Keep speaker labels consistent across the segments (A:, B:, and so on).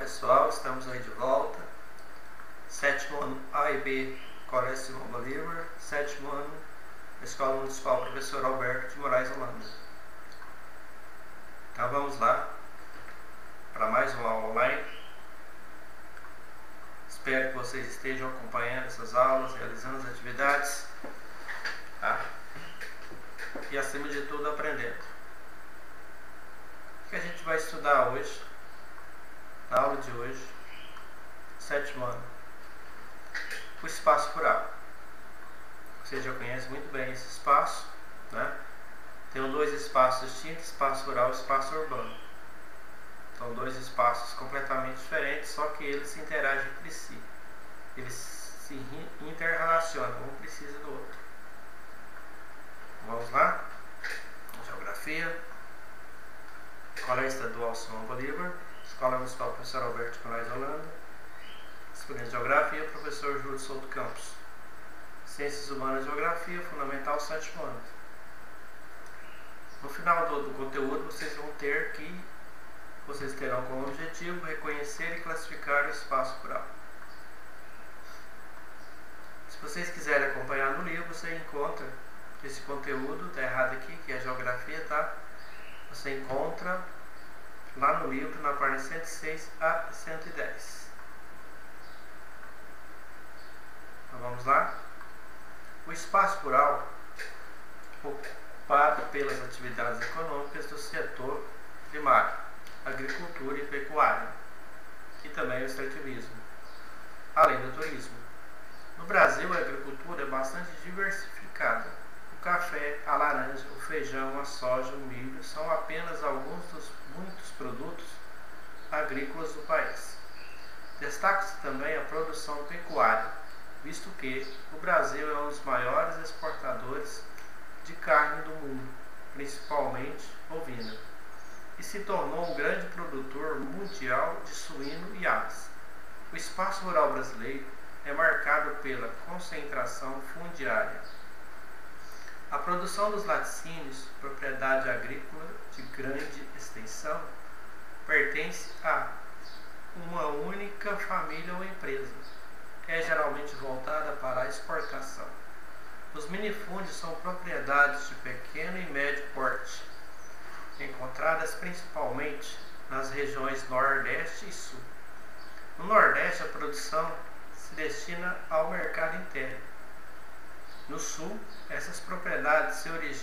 A: pessoal, estamos aí de volta. Sétimo ano A e B, Colégio Simão Bolívar. Sétimo ano, Escola Municipal Professor Alberto de Moraes Holanda. Então vamos lá para mais uma aula online. Espero que vocês estejam acompanhando essas aulas, realizando as atividades, tá? E acima de tudo aprendendo. O que a gente vai estudar hoje, na aula de hoje, sétimo ano? O espaço rural. Você já conhece muito bem esse espaço, né? Tem dois espaços distintos, espaço rural e espaço urbano. São dois espaços completamente diferentes, só que eles se interagem entre si. Eles se interrelacionam, um precisa do outro. Vamos lá? Geografia. Colégio Estadual Simão Bolívar. Escola Municipal Professor Alberto de Moraes Holanda. Disciplina de Geografia, Professor Júlio Souto Campos. Ciências Humanas e Geografia, Fundamental, sétimo ano. No final do conteúdo, vocês terão como objetivo reconhecer e classificar o espaço rural. Se vocês quiserem acompanhar no livro, você encontra esse conteúdo, tá errado aqui, que é Geografia, tá? Você encontra lá no livro, na página 106 a 110. Então vamos lá? O espaço rural, ocupado pelas atividades econômicas do setor primário, agricultura e pecuária, e também o extrativismo, além do turismo. No Brasil, a agricultura é bastante diversificada. O café, a laranja, o feijão, a soja, o milho são apenas alguns dos muitos produtos agrícolas do país. Destaca-se também a produção pecuária, visto que o Brasil é um dos maiores exportadores de carne do mundo, principalmente bovina, e se tornou um grande produtor mundial de suíno e aves. O espaço rural brasileiro é marcado pela concentração fundiária. A produção dos laticínios, propriedade agrícola de grande extensão, pertence a uma única família ou empresa. É geralmente voltada para a exportação. Os minifúndios são propriedades de pequeno e médio porte, encontradas principalmente nas regiões Nordeste e Sul. No Nordeste, a produção se destina ao mercado interno. No Sul, essas propriedades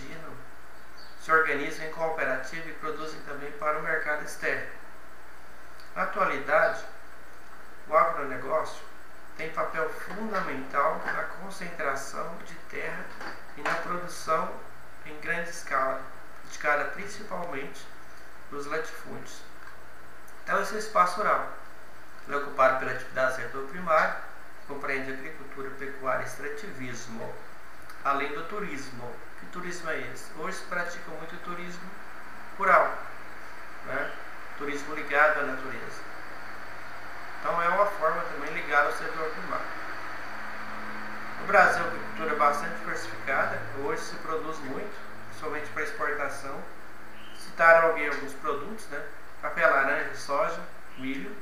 A: se organizam em cooperativa e produzem também para o mercado externo. Na atualidade, o agronegócio tem papel fundamental na concentração de terra e na produção em grande escala, praticada principalmente nos latifúndios. Então, esse é o espaço rural. Ele é ocupado pela atividade do setor primário, que compreende agricultura, pecuária e extrativismo, além do turismo. Que turismo é esse? Hoje se pratica muito turismo rural, né? Turismo ligado à natureza. Então é uma forma também ligada ao setor primário. No Brasil, a agricultura é bastante diversificada. Hoje se produz muito, somente para exportação. Citaram alguns produtos, né? Café, laranja, soja, milho.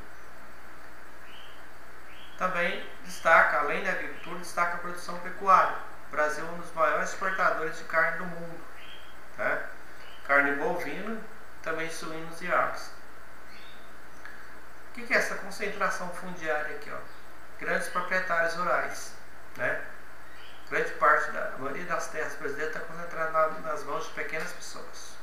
A: Também destaca, além da agricultura, destaca a produção pecuária. O Brasil é um dos maiores exportadores de carne do mundo, tá? Carne bovina, também suínos e aves. O que é essa concentração fundiária aqui, ó? Grandes proprietários rurais, né? Grande parte a maioria das terras brasileiras está concentrada nas mãos de pequenas pessoas.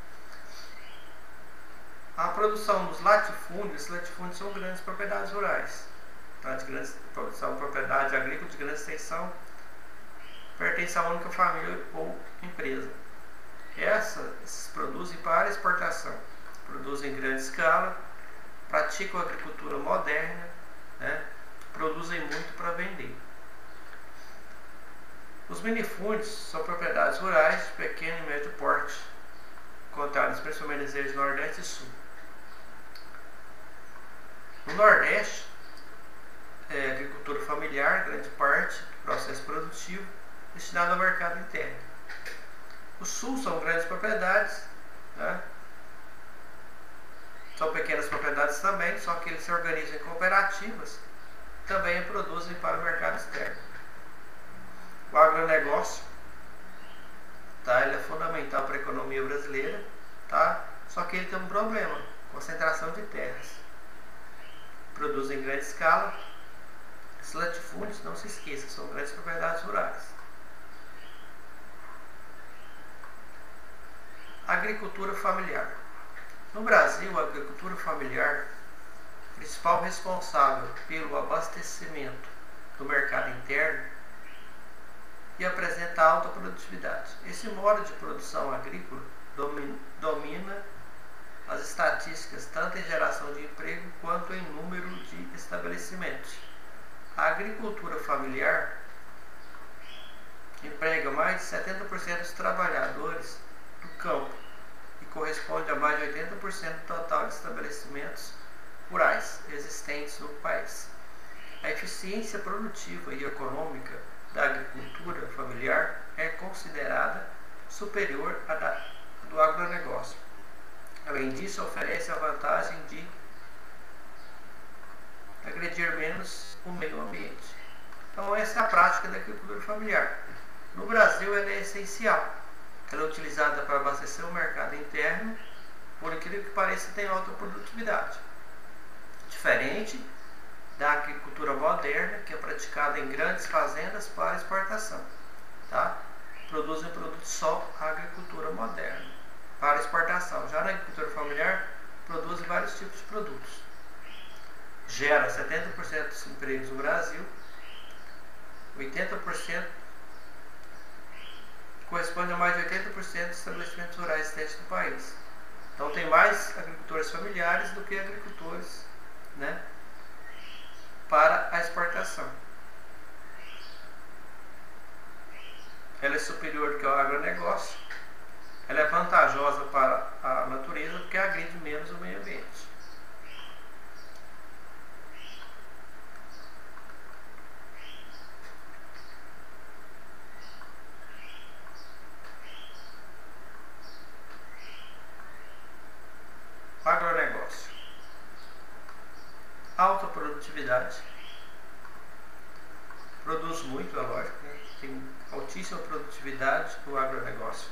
A: A produção dos latifúndios, esses latifúndios são grandes propriedades rurais, tá? São propriedades agrícolas de grande extensão, pertence a uma única família ou empresa. Esses produzem para exportação, produzem em grande escala, praticam agricultura moderna, né? Produzem muito para vender. Os minifúndios são propriedades rurais de pequeno e médio porte, encontradas principalmente nas regiões Nordeste e Sul. No Nordeste, é agricultura familiar, grande parte do processo produtivo, destinado ao mercado interno. O Sul são grandes propriedades, né? São pequenas propriedades também, só que eles se organizam em cooperativas, também produzem para o mercado externo. O agronegócio, tá? Ele é fundamental para a economia brasileira, tá? Só que ele tem um problema, concentração de terras. Produz em grande escala. Esses latifúndios, não se esqueça, são grandes propriedades rurais. Agricultura familiar. No Brasil, a agricultura familiar, principal responsável pelo abastecimento do mercado interno, e apresenta alta produtividade. Esse modo de produção agrícola domina as estatísticas tanto em geração de emprego quanto em número de estabelecimentos. A agricultura familiar emprega mais de 70% dos trabalhadores do campo e corresponde a mais de 80% do total de estabelecimentos rurais existentes no país. A eficiência produtiva e econômica da agricultura familiar é considerada superior à do agronegócio. Além disso, oferece a vantagem de agredir menos o meio ambiente. Então, essa é a prática da agricultura familiar. No Brasil, ela é essencial. Ela é utilizada para abastecer o mercado interno, por incrível que pareça, tem alta produtividade. Diferente da agricultura moderna, que é praticada em grandes fazendas para exportação. Tá? Produzem produtos só a agricultura moderna para exportação. Já na agricultura familiar, produzem vários tipos de produtos. Gera 70% dos empregos no Brasil, 80% corresponde a mais de 80% dos estabelecimentos rurais existentes no país. Então tem mais agricultores familiares do que agricultores, né, para a exportação. Ela é superior do que o agronegócio. Ela é vantajosa para a natureza porque agride menos o meio ambiente. Agronegócio. Alta produtividade. Produz muito, é lógico, né? Tem altíssima produtividade do agronegócio.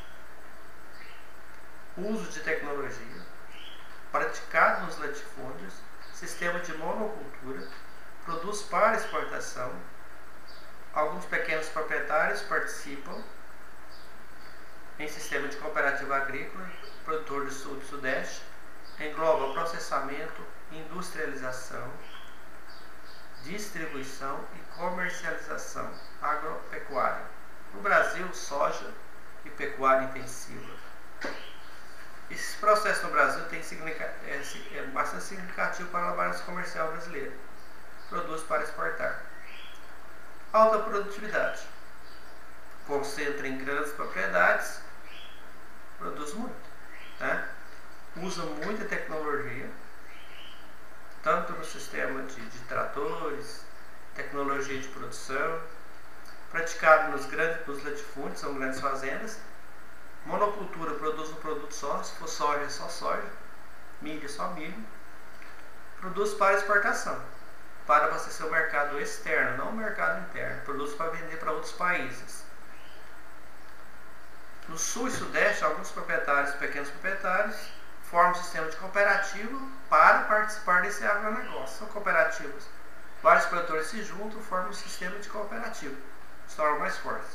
A: Uso de tecnologia. Praticado nos latifúndios. Sistema de monocultura. Produz para exportação. Alguns pequenos proprietários participam em sistema de cooperativa agrícola, produtor do sul e do sudeste. Engloba processamento, industrialização, distribuição e comercialização agropecuária. No Brasil, soja e pecuária intensiva. Esse processo no Brasil é bastante significativo para a balança comercial brasileira. Produz para exportar. Alta produtividade. Concentra em grandes propriedades. Produz muito. Né? Usa muita tecnologia, tanto no sistema de tratores, tecnologia de produção, praticado nos latifúndios, são grandes fazendas. Monocultura, produz um produto só, se for soja, só soja, milho, só milho. Produz para exportação, para abastecer o mercado externo, não o mercado interno. Produz para vender para outros países. No sul e sudeste, alguns proprietários, pequenos proprietários, formam um sistema de cooperativa para participar desse agronegócio. São cooperativas. Vários produtores se juntam, formam um sistema de cooperativa. Se tornam mais fortes.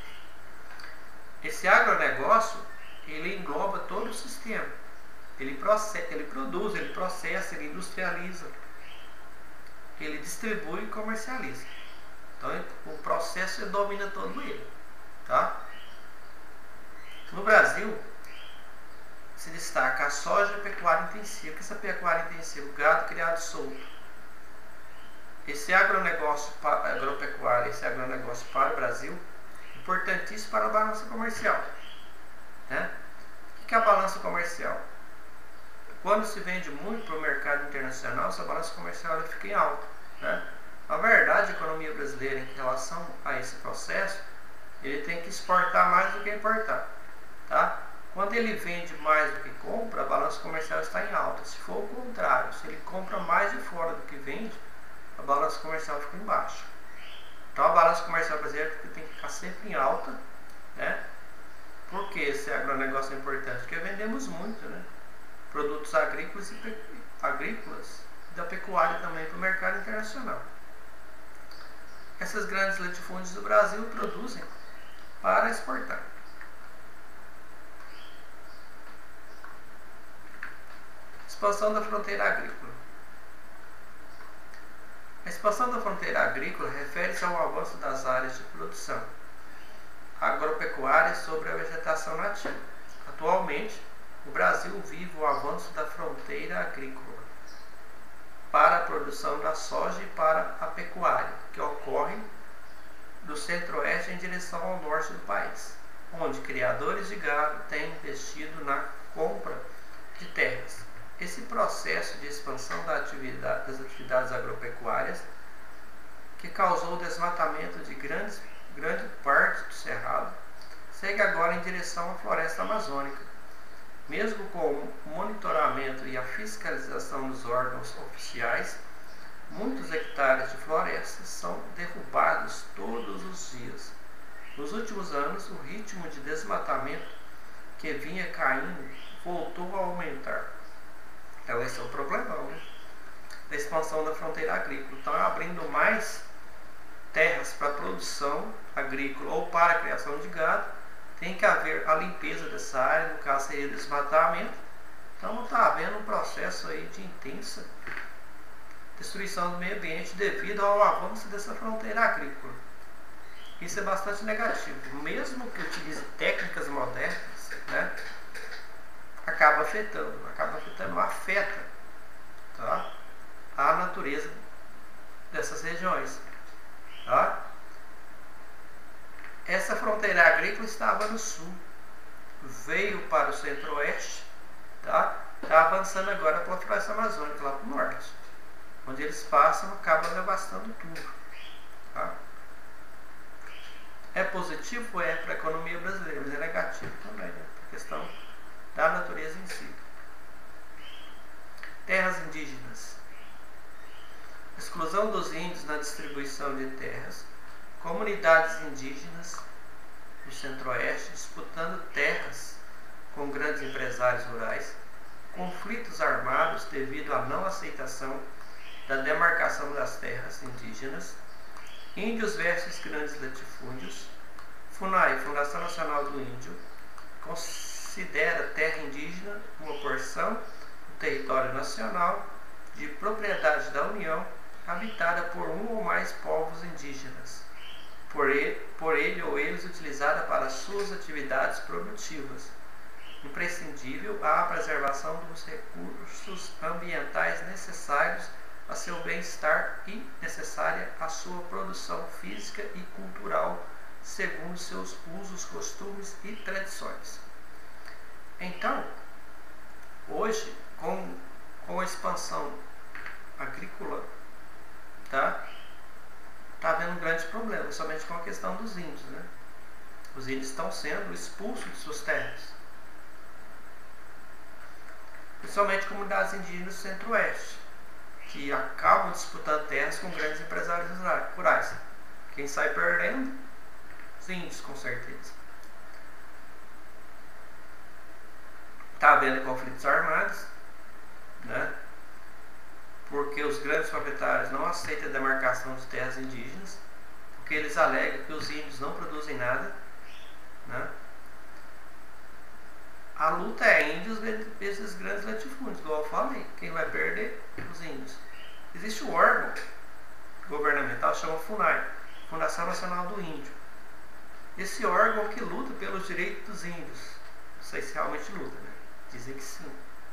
A: Esse agronegócio, ele engloba todo o sistema. Ele produz, ele processa, ele industrializa, ele distribui e comercializa. Então, o processo domina todo ele. Tá? No Brasil, se destaca a soja e a pecuária intensiva. O que é essa pecuária intensiva? Gado criado solto. Esse agronegócio agropecuário, esse agronegócio para o Brasil, importantíssimo para a balança comercial. Né? O que é a balança comercial? Quando se vende muito para o mercado internacional, essa balança comercial fica em alta. Né? Na verdade, a economia brasileira, em relação a esse processo, ele tem que exportar mais do que importar. Tá? Quando ele vende mais do que compra, a balança comercial está em alta. Se for o contrário, se ele compra mais de fora do que vende, a balança comercial fica em baixa. Então a balança comercial brasileira tem que ficar sempre em alta, né? Por que esse agronegócio é importante? Porque vendemos muito, né? Produtos agrícolas e da pecuária também para o mercado internacional. Essas grandes latifúndios do Brasil produzem para exportar. Expansão da fronteira agrícola. A expansão da fronteira agrícola refere-se ao avanço das áreas de produção agropecuária sobre a vegetação nativa. Atualmente, o Brasil vive o avanço da fronteira agrícola para a produção da soja e para a pecuária, que ocorre do centro-oeste em direção ao norte do país, onde criadores de gado têm investido na compra de terras. Esse processo de expansão das atividades agropecuárias, que causou o desmatamento de grande parte do cerrado, segue agora em direção à floresta amazônica. Mesmo com o monitoramento e a fiscalização dos órgãos oficiais, muitos hectares de florestas são derrubados todos os dias. Nos últimos anos, o ritmo de desmatamento que vinha caindo voltou a aumentar. Então esse é o problemão, né? Da expansão da fronteira agrícola. Então abrindo mais terras para produção agrícola ou para a criação de gado, tem que haver a limpeza dessa área, no caso seria desmatamento. Então está havendo um processo aí de intensa destruição do meio ambiente devido ao avanço dessa fronteira agrícola. Isso é bastante negativo. Mesmo que utilize técnicas modernas, né, afeta, tá, a natureza dessas regiões. Tá? Essa fronteira agrícola estava no sul, veio para o centro-oeste, tá? Está avançando agora pela floresta amazônica, lá para o norte. Onde eles passam, acabam devastando tudo. Tá? É positivo? É para a economia brasileira, mas é negativo também, né? Por questão da natureza em si. Terras indígenas. Exclusão dos índios na distribuição de terras. Comunidades indígenas no centro-oeste disputando terras com grandes empresários rurais. Conflitos armados devido à não aceitação da demarcação das terras indígenas. Índios versus grandes latifúndios. FUNAI, Fundação Nacional do Índio, considera terra indígena uma porção do território nacional de propriedade da União, habitada por um ou mais povos indígenas, por ele ou eles utilizada para suas atividades produtivas, imprescindível à preservação dos recursos ambientais necessários a seu bem-estar e necessária à sua produção física e cultural, segundo seus usos, costumes e tradições. Então, hoje, com a expansão agrícola, tá havendo um grande problema, somente com a questão dos índios, né? Os índios estão sendo expulsos de suas terras, principalmente comunidades indígenas do centro-oeste, que acabam disputando terras com grandes empresários rurais. Quem sai perdendo? Os índios, com certeza. Está havendo conflitos armados, né? Porque os grandes proprietários não aceitam a demarcação de terras indígenas, porque eles alegam que os índios não produzem nada, né? A luta é índios versus grandes latifúndios, igual eu falei. Quem vai perder? Os índios. Existe um órgão governamental, chama FUNAI, Fundação Nacional do Índio. Esse órgão que luta pelos direitos dos índios. Não sei se realmente luta, né? Dizem que sim.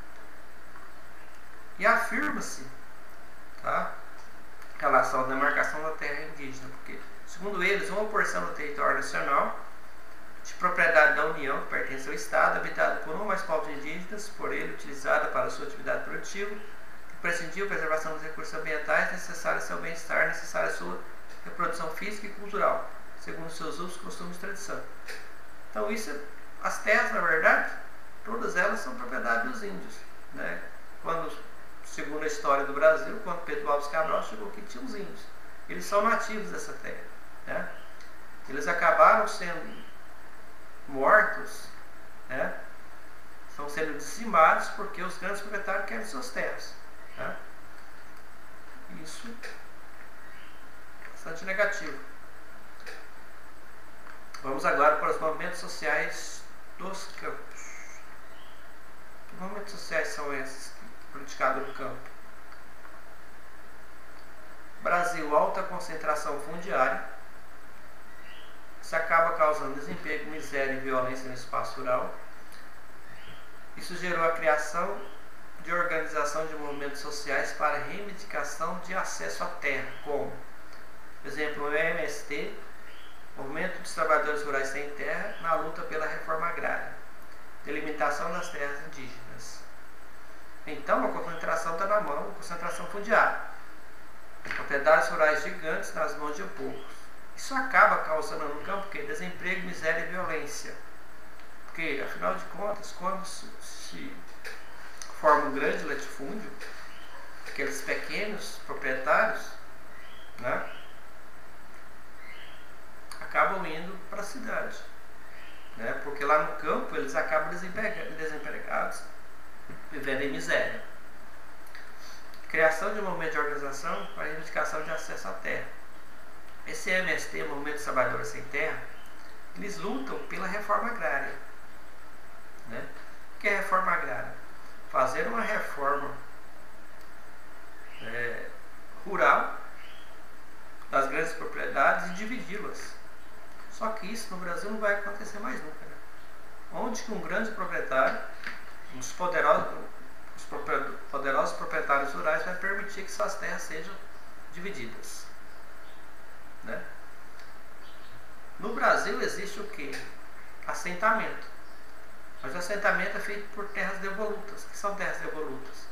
A: E afirma-se, tá, em relação à demarcação da terra indígena, porque, segundo eles, uma porção do território nacional de propriedade da União, que pertence ao Estado, habitada por um ou mais povos indígenas, por ele utilizada para sua atividade produtiva, imprescindível preservação dos recursos ambientais necessários ao seu bem-estar, necessária à sua reprodução física e cultural, segundo seus usos, costumes e tradição. Então isso, as terras, na verdade, todas elas são propriedade dos índios, né? Quando, segundo a história do Brasil, quando Pedro Álvares Cabral chegou aqui, tinha os índios. Eles são nativos dessa terra, né? Eles acabaram sendo mortos, né? Estão sendo dizimados porque os grandes proprietários querem suas terras, né? Isso é bastante negativo. Vamos agora para os movimentos sociais dos campos. Que movimentos sociais são esses praticados no campo? Brasil, alta concentração fundiária. Isso acaba causando desemprego, miséria e violência no espaço rural. Isso gerou a criação de organização de movimentos sociais para reivindicação de acesso à terra, como, por exemplo, o MST, Movimento dos Trabalhadores Rurais Sem Terra, na luta pela reforma agrária, delimitação das terras indígenas. Então, a concentração está na mão, a concentração fundiária. Propriedades rurais gigantes nas mãos de poucos. Isso acaba causando no campo desemprego, miséria e violência. Porque, afinal de contas, quando se forma um grande latifúndio, aqueles pequenos proprietários, né, acabam indo para a cidade, né, porque lá no campo eles acabam desempregados, vivendo em miséria. Criação de um movimento de organização para a reivindicação de acesso à terra. Esse MST, Movimento dos Trabalhadores Sem Terra, eles lutam pela reforma agrária, né? O que é reforma agrária? Fazer uma reforma rural das grandes propriedades e dividi-las. Só que isso no Brasil não vai acontecer mais nunca, né? Onde que um grande proprietário, os poderosos proprietários rurais, vai permitir que suas terras sejam divididas, né? No Brasil existe o que? Assentamento. Mas o assentamento é feito por terras devolutas. O que são terras devolutas?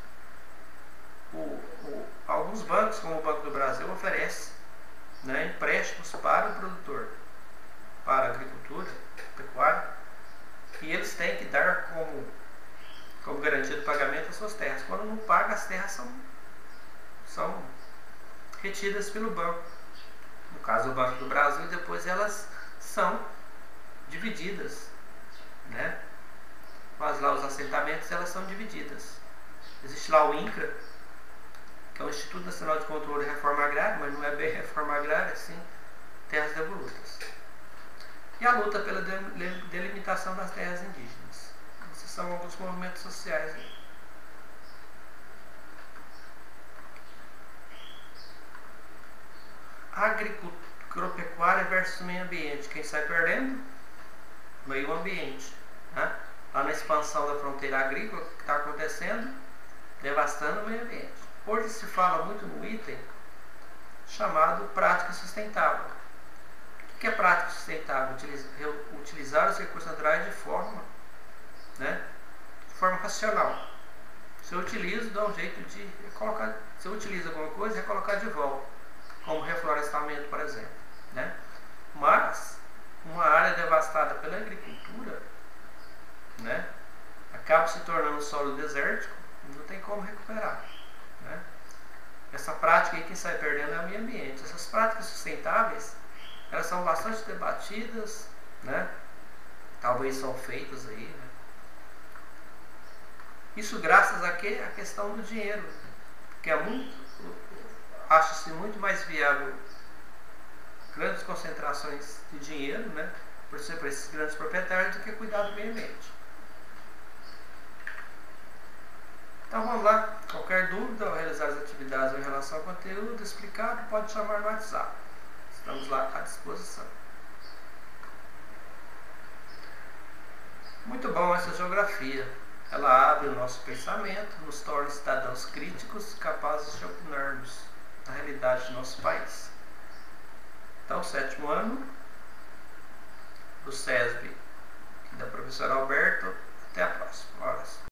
A: Alguns bancos, como o Banco do Brasil, oferecem, né, empréstimos para o produtor, para a agricultura, pecuária, e eles têm que dar como garantia de pagamento as suas terras. Quando não paga, as terras são retidas pelo banco. No caso do Banco do Brasil, depois elas são divididas, né? Mas lá os assentamentos, elas são divididas. Existe lá o INCRA, que é o Instituto Nacional de Controle e Reforma Agrária, mas não é bem reforma agrária, sim terras devolutas. E a luta pela delimitação das terras indígenas. Esses são alguns movimentos sociais. Agropecuária versus meio ambiente. Quem sai perdendo? Meio ambiente, né? Lá na expansão da fronteira agrícola, que está acontecendo, devastando o meio ambiente. Hoje se fala muito no item chamado prática sustentável. O que é prática sustentável? Utilizar os recursos naturais de forma racional. Se eu utilizo, dá um jeito de colocar. Se eu utilizo alguma coisa, recolocar de volta, como reflorestamento, por exemplo, né? Mas uma área devastada pela agricultura, né, acaba se tornando um solo desértico, não tem como recuperar, né? Essa prática aí, quem sai perdendo é o meio ambiente. Essas práticas sustentáveis, elas são bastante debatidas, né? Talvez são feitas aí, né? Isso graças a quê? A questão do dinheiro, que acha-se muito mais viável grandes concentrações de dinheiro, né, por ser para esses grandes proprietários, do que cuidar do meio ambiente. Então vamos lá. Qualquer dúvida ao realizar as atividades em relação ao conteúdo explicado, pode chamar no WhatsApp. Estamos lá à disposição. Muito bom essa geografia. Ela abre o nosso pensamento, nos torna cidadãos críticos, capazes de opinarmos na realidade do nosso país. Então, certo.